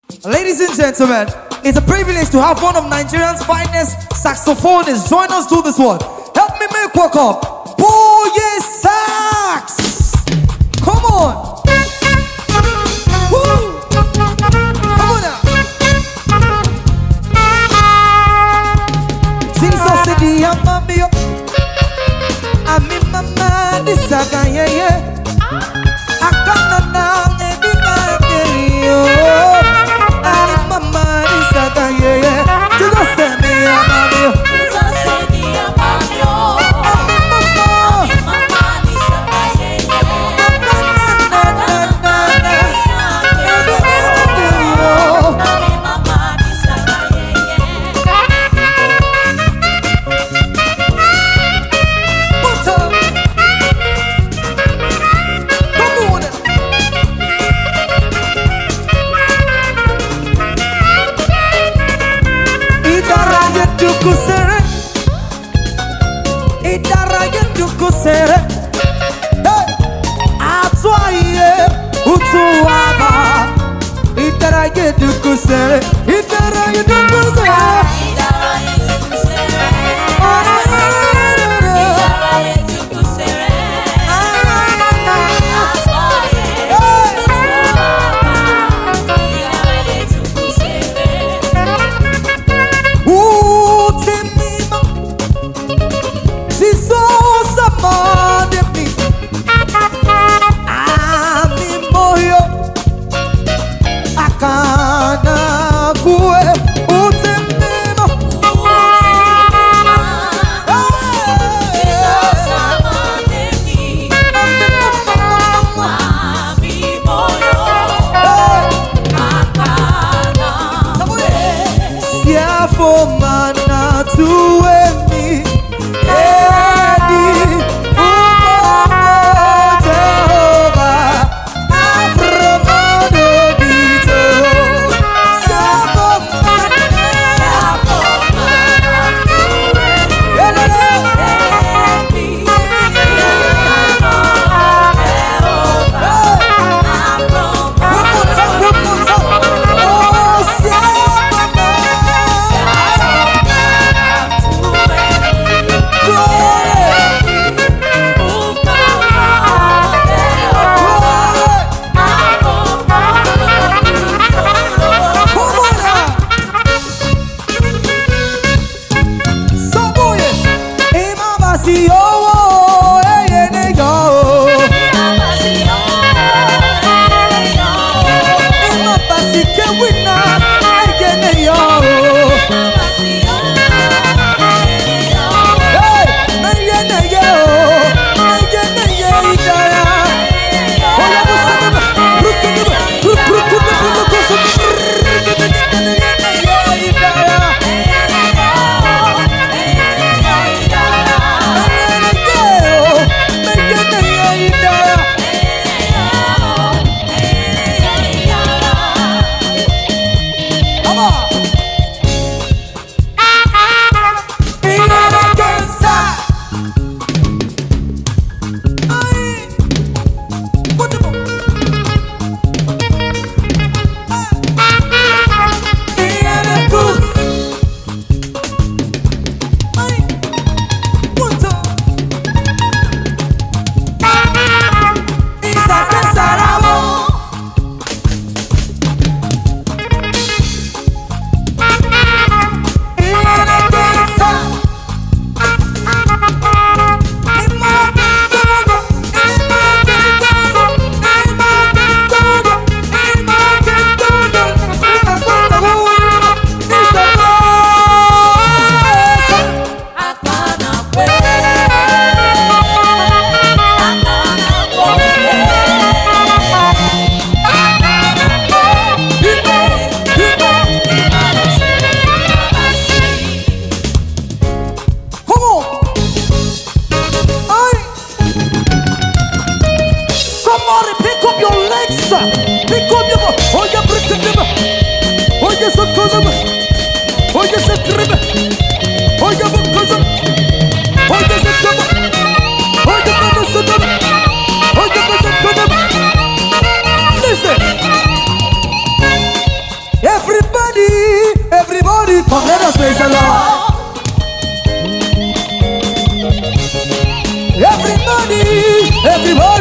Ladies and gentlemen, it's a privilege to have one of Nigeria's finest saxophonists join us do this one. Help me make welcome Boye Sax. Come on. Woo. Come on now. Jesus said the amami. Ami mama disaga yeah. Akana na edika yo. Ami mama disaga yeah. Jesus said the amami. Jesus said the amami. Ami mama. Ami mama disaga yeah. Ami mama disaga kusere atwaye utuaba itaraye dukusere itaraye dukusere Come, let us praise the Lord. Everybody, everybody.